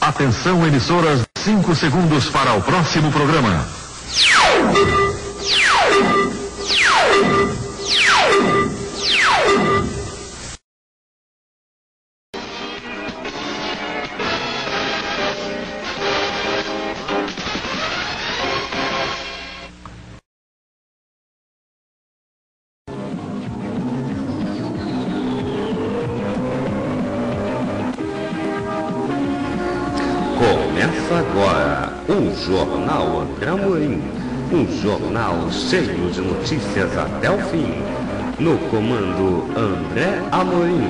Atenção, emissoras, 5 segundos para o próximo programa. Começa agora o Jornal André Amorim, um jornal cheio de notícias até o fim. No comando André Amorim.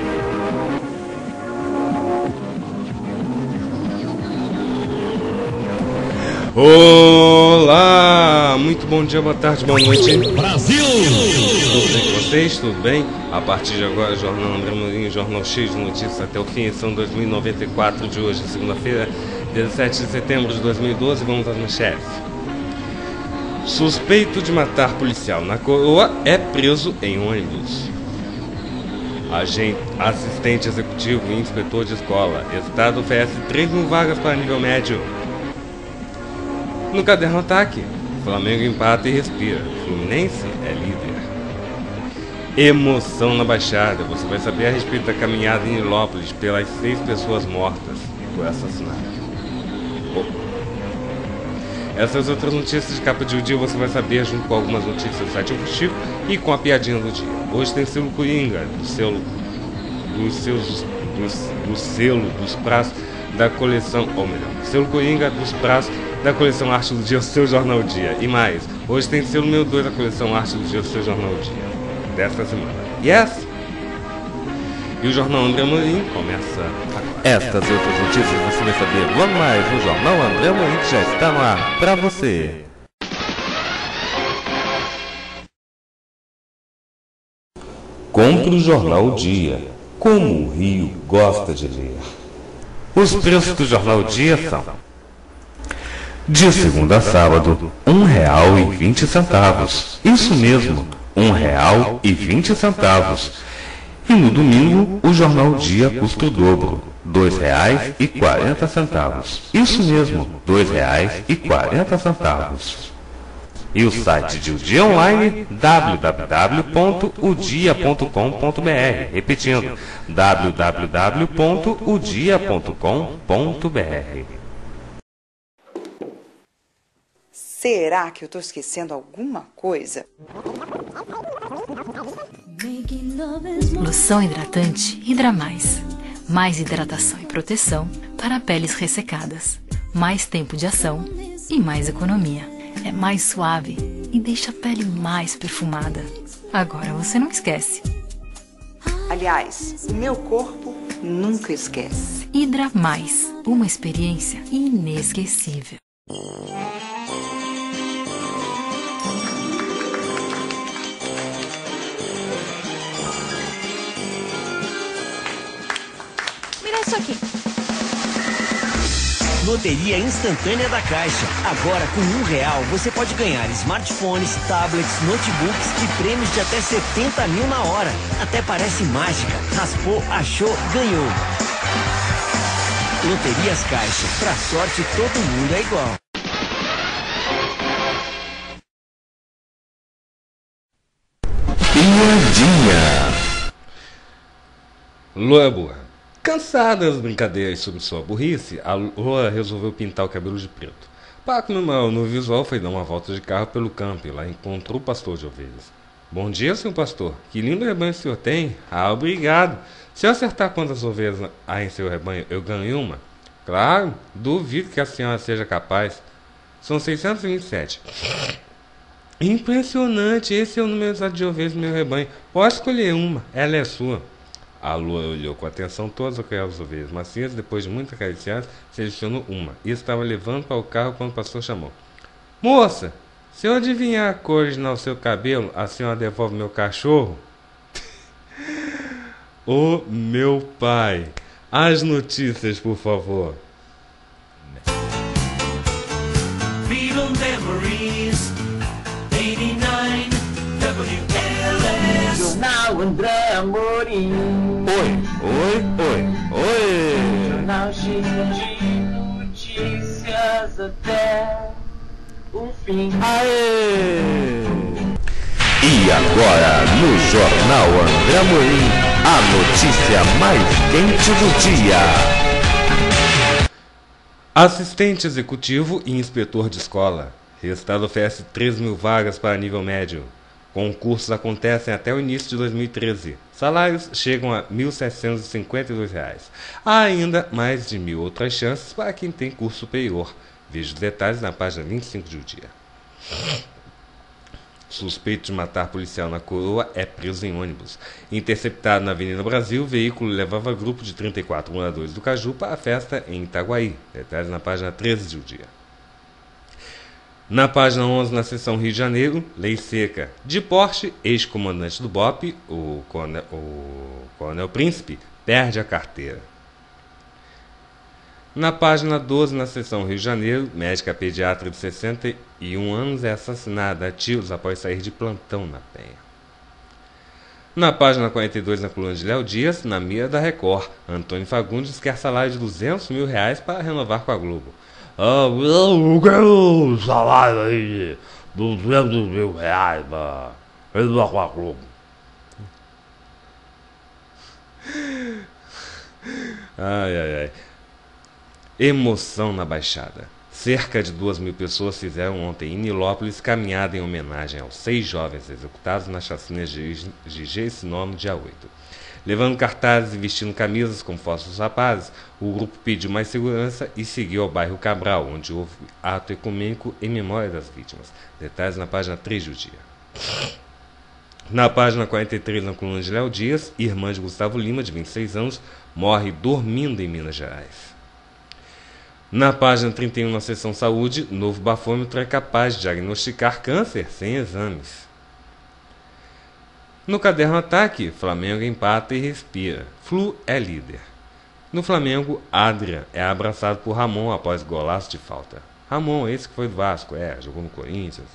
Olá, muito bom dia, boa tarde, boa noite. Brasil! Tudo bem com vocês? Tudo bem? A partir de agora, Jornal André Amorim, jornal cheio de notícias até o fim, edição 2094 de hoje, segunda-feira, 17 de setembro de 2012. Vamos às manchetes. Suspeito de matar policial na Coroa é preso em ônibus. Assistente executivo e inspetor de escola. Estado oferece 3 mil vagas para nível médio. No caderno ataque, Flamengo empata e respira. Fluminense é líder. Emoção na Baixada. Você vai saber a respeito da caminhada em Nilópolis pelas 6 pessoas mortas por assassinato. Essas outras notícias de capa de dia você vai saber junto com algumas notícias do site Chico e com a piadinha do dia. Hoje tem selo Coringa, do selo dos pratos da coleção, ou melhor, selo Coringa dos pratos da coleção Arte do Dia, o seu Jornal Dia. E mais, hoje tem selo meu 2 da coleção Arte do Dia, o seu Jornal Dia, desta semana. Yes! E o Jornal André Amorim começa. Estas e outras notícias você vai saber logo mais no Jornal André Amorim, que já está no ar para você. Compre o Jornal Dia, como o Rio gosta de ler. Os preços do Jornal Dia são: de segunda a sábado, R$1,20. Isso mesmo, R$1,20. E no domingo, o Jornal Dia custa o dobro, R$2,40. Isso mesmo, R$2,40. E o site de O Dia Online, www.odia.com.br. Repetindo, www.odia.com.br. Será que eu estou esquecendo alguma coisa? Loção hidratante Hidra Mais. Mais hidratação e proteção para peles ressecadas. Mais tempo de ação e mais economia. É mais suave e deixa a pele mais perfumada. Agora você não esquece. Aliás, o meu corpo nunca esquece. Hidra Mais. Uma experiência inesquecível. Isso aqui. Loteria instantânea da Caixa. Agora, com R$1 você pode ganhar smartphones, tablets, notebooks e prêmios de até 70 mil na hora. Até parece mágica. Raspou, achou, ganhou. Loterias Caixa. Pra sorte, todo mundo é igual. Piadinha. Lua boa. Cansada das brincadeiras sobre sua burrice, a Lua resolveu pintar o cabelo de preto. Para comemorar o novo visual, foi dar uma volta de carro pelo campo e lá encontrou o pastor de ovelhas. Bom dia, senhor pastor. Que lindo rebanho o senhor tem? Ah, obrigado. Se eu acertar quantas ovelhas há em seu rebanho, eu ganho uma? Claro, duvido que a senhora seja capaz. São 627. Impressionante, esse é o número exato de ovelhas do meu rebanho. Pode escolher uma, ela é sua. A Lua olhou com atenção todas aquelas ovelhas macias, depois de muito acariciar, selecionou uma e estava levando para o carro quando o pastor chamou. Moça, se eu adivinhar a cor original do seu cabelo, a senhora devolve meu cachorro? Ô meu pai, as notícias, por favor. Feeble Memories 89 WLS Jornal André Amorim. Oi. jornal cheio de notícias até o fim. Aê! E agora, no Jornal André Amorim, a notícia mais quente do dia. Assistente executivo e inspetor de escola. Estado oferece 3.000 vagas para nível médio. Concursos acontecem até o início de 2013. Salários chegam a R$ 1.752. Há ainda mais de 1.000 outras chances para quem tem curso superior. Veja os detalhes na página 25 do dia. Suspeito de matar policial na Coroa é preso em ônibus. Interceptado na Avenida Brasil, o veículo levava grupo de 34 moradores do Caju para a festa em Itaguaí. Detalhes na página 13 do dia. Na página 11, na seção Rio de Janeiro, lei seca. De Porsche, ex-comandante do BOPE, o Coronel Príncipe, perde a carteira. Na página 12, na seção Rio de Janeiro, médica pediatra de 61 anos é assassinada a tiros após sair de plantão na Penha. Na página 42, na coluna de Léo Dias, na mira da Record, Antônio Fagundes quer salário de R$200 mil para renovar com a Globo. Eu quero um salário aí de R$200 mil para renovar com a Globo. Ai. Emoção na Baixada. Cerca de 2.000 pessoas fizeram ontem em Nilópolis caminhada em homenagem aos 6 jovens executados na chacina de Jecinó no dia 8. Levando cartazes e vestindo camisas com fotos dos rapazes, o grupo pediu mais segurança e seguiu ao bairro Cabral, onde houve ato ecumênico em memória das vítimas. Detalhes na página 3 do dia. Na página 43, na coluna de Léo Dias, irmã de Gustavo Lima, de 26 anos, morre dormindo em Minas Gerais. Na página 31, na seção Saúde, novo bafômetro é capaz de diagnosticar câncer sem exames. No caderno Ataque, Flamengo empata e respira. Flu é líder. No Flamengo, Adrian é abraçado por Ramon após golaço de falta. Ramon, esse que foi do Vasco, jogou no Corinthians.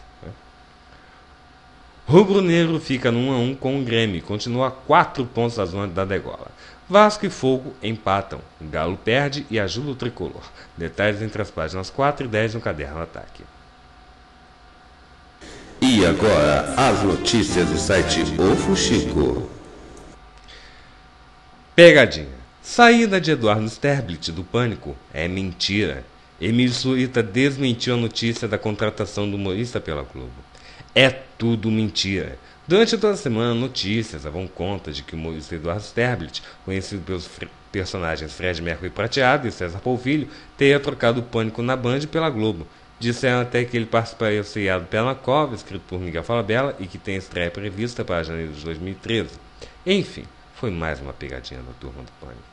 Rubro-Negro fica no 1-1 com o Grêmio e continua a 4 pontos da zona da degola. Vasco e Fogo empatam. O Galo perde e ajuda o tricolor. Detalhes entre as páginas 4 e 10 no caderno Ataque. E agora, as notícias do site O Fuxico. Pegadinha. Saída de Eduardo Sterblit do Pânico é mentira. Emílio Surita desmentiu a notícia da contratação do humorista pela Globo. É tudo mentira. Durante toda a semana, notícias davam conta de que o humorista Eduardo Sterblit, conhecido pelos personagens Fred Mercury Prateado e César Polvilho, teria trocado o Pânico na Band pela Globo. Disseram até que ele participaria do seriado Pé na Cova, escrito por Miguel Falabella, e que tem estreia prevista para janeiro de 2013. Enfim, foi mais uma pegadinha na turma do Pânico.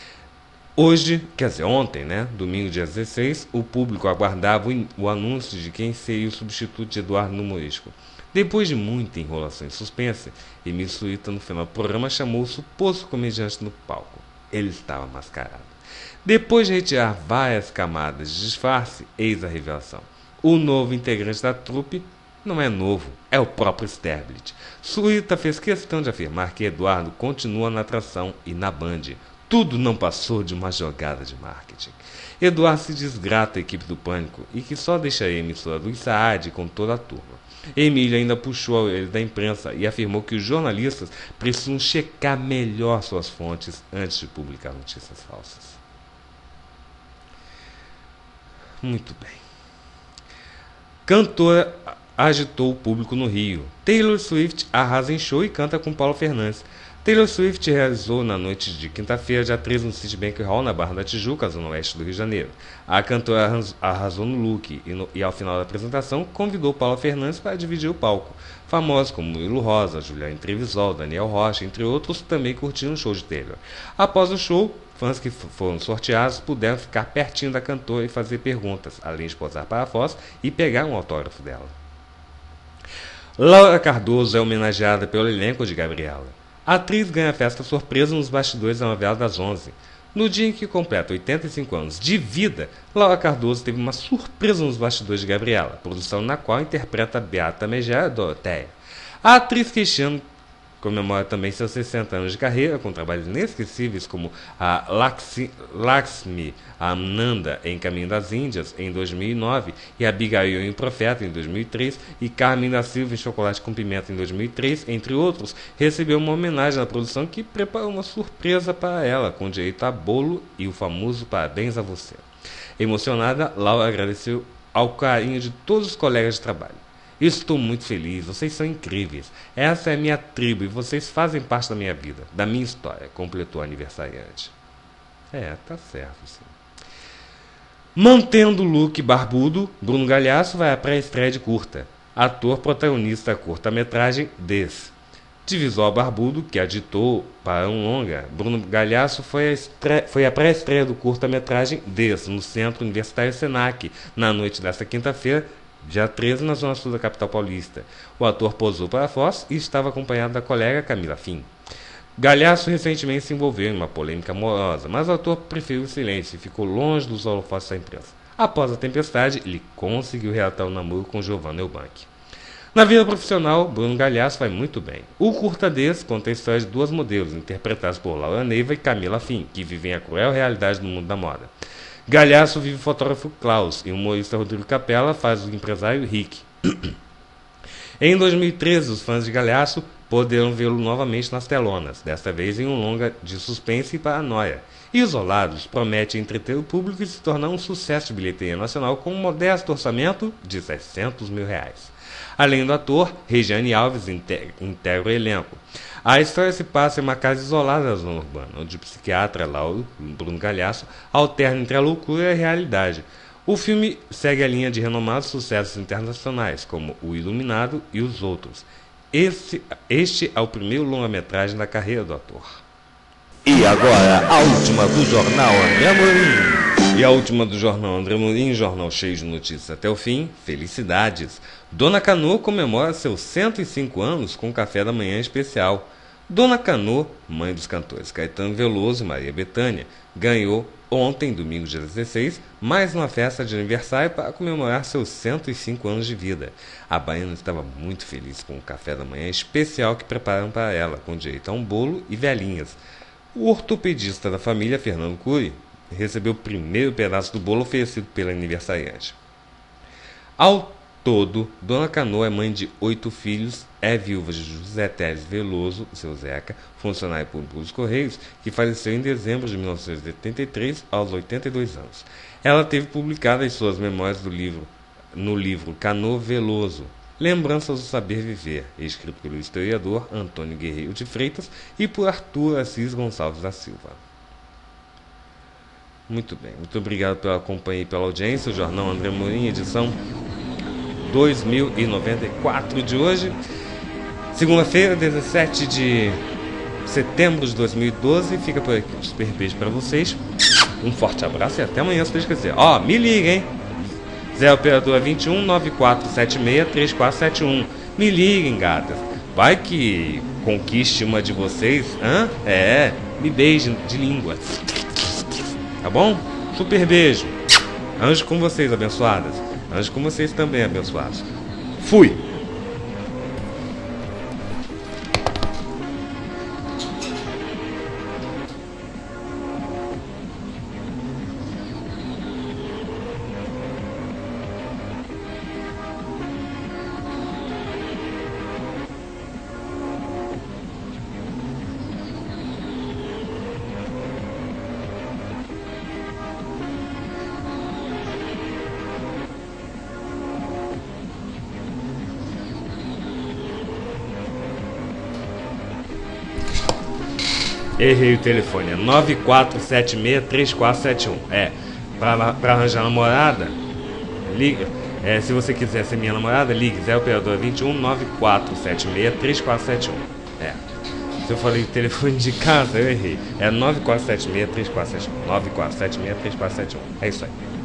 Ontem, domingo dia 16, o público aguardava o anúncio de quem seria o substituto de Eduardo no humorístico. Depois de muita enrolação e suspense, Emílio Surita, no final do programa, chamou o suposto comediante no palco. Ele estava mascarado. Depois de retirar várias camadas de disfarce, eis a revelação. O novo integrante da trupe não é novo, é o próprio Sterblit. Surita fez questão de afirmar que Eduardo continua na atração e na Band. Tudo não passou de uma jogada de marketing. Eduardo se desgrata a equipe do Pânico e que só deixaria a emissora do Saad com toda a turma. Emílio ainda puxou ele da imprensa e afirmou que os jornalistas precisam checar melhor suas fontes antes de publicar notícias falsas. Muito bem. Cantora agitou o público no Rio. Taylor Swift arrasa em show e canta com Paulo Fernandes. Taylor Swift realizou na noite de quinta-feira, dia 13, no Citibank Hall, na Barra da Tijuca, zona oeste do Rio de Janeiro. A cantora arrasou no look e ao final da apresentação, convidou Paulo Fernandes para dividir o palco. Famosos como Murilo Rosa, Juliane Trevisol, Daniel Rocha, entre outros, também curtiram o show de Taylor. Após o show, fãs que foram sorteados puderam ficar pertinho da cantora e fazer perguntas, além de posar para a foto e pegar um autógrafo dela. Laura Cardoso é homenageada pelo elenco de Gabriela. A atriz ganha festa surpresa nos bastidores da novela das 11. No dia em que completa 85 anos de vida, Laura Cardoso teve uma surpresa nos bastidores de Gabriela, produção na qual interpreta Beata Megera Doroteia. A atriz que este ano Comemora também seus 60 anos de carreira, com trabalhos inesquecíveis como a Lakshmi Ananda em Caminho das Índias, em 2009, e Abigail em Profeta, em 2003, e Carmen da Silva em Chocolate com Pimenta, em 2003, entre outros. Recebeu uma homenagem na produção que preparou uma surpresa para ela, com direito a bolo e o famoso parabéns a você. Emocionada, Laura agradeceu ao carinho de todos os colegas de trabalho. Estou muito feliz, vocês são incríveis. Essa é a minha tribo e vocês fazem parte da minha vida, da minha história, completou a aniversariante. Tá certo, sim. Mantendo o look barbudo, Bruno Galhaço vai à pré-estreia de curta. Ator protagonista da curta-metragem Des. De visual barbudo, que aditou para um longa, Bruno Galhaço foi à pré-estreia do curta-metragem Des, no Centro Universitário Senac, na noite desta quinta-feira, dia 13, na zona sul da capital paulista. O ator posou para a Fox e estava acompanhado da colega Camila Fim. Galhaço recentemente se envolveu em uma polêmica amorosa, mas o ator preferiu o silêncio e ficou longe dos holofotes da imprensa. Após a tempestade, ele conseguiu reatar o namoro com Giovanna Eubank. Na vida profissional, Bruno Galhaço vai muito bem. O curta Des conta a história de duas modelos, interpretadas por Laura Neiva e Camila Fim, que vivem a cruel realidade do mundo da moda. Galhaço vive o fotógrafo Klaus e o humorista Rodrigo Capella faz o empresário Rick. Em 2013, os fãs de Galhaço poderão vê-lo novamente nas telonas, desta vez em um longa de suspense e paranoia. Isolados, promete entreter o público e se tornar um sucesso de bilheteria nacional com um modesto orçamento de R$600 mil. Além do ator, Regiane Alves integra o elenco. A história se passa em uma casa isolada da zona urbana, onde o psiquiatra Lauro, Bruno Galhaço, alterna entre a loucura e a realidade. O filme segue a linha de renomados sucessos internacionais, como O Iluminado e Os Outros. Este é o primeiro longa-metragem da carreira do ator. E agora, a última do Jornal André Amorim. E a última do Jornal André Amorim, jornal cheio de notícias até o fim. Felicidades! Dona Canoa comemora seus 105 anos com café da manhã especial. Dona Canoa, mãe dos cantores Caetano Veloso e Maria Bethânia, ganhou ontem, domingo dia 16, mais uma festa de aniversário para comemorar seus 105 anos de vida. A baiana estava muito feliz com o café da manhã especial que prepararam para ela, com direito a um bolo e velhinhas. O ortopedista da família, Fernando Cury, recebeu o primeiro pedaço do bolo oferecido pela aniversariante. Ao todo, Dona Canoa é mãe de 8 filhos, é viúva de José Teles Veloso, seu Zeca, funcionário público dos Correios, que faleceu em dezembro de 1983, aos 82 anos. Ela teve publicadas suas memórias no livro Canoa Veloso, Lembranças do Saber Viver, escrito pelo historiador Antônio Guerreiro de Freitas e por Arthur Assis Gonçalves da Silva. Muito bem, muito obrigado pela companhia e pela audiência. O Jornal André Amorim, edição 2094 de hoje, segunda-feira, 17 de setembro de 2012. Fica por aqui um super beijo para vocês, um forte abraço e até amanhã, se Deus quiser. Me liguem, hein? Zé Operadora 21 9476 3471. Me liguem, gatas. Vai que conquiste uma de vocês, me beijem de língua. Tá bom? Super beijo. Anjo com vocês, abençoadas. Anjo com vocês também, abençoados. Fui! Errei o telefone, é 94763471. Pra arranjar namorada, liga. Se você quiser ser minha namorada, ligue 0 operador 21 94763471. Se eu falei telefone de casa, eu errei. É 94763471. 94763471. É isso aí.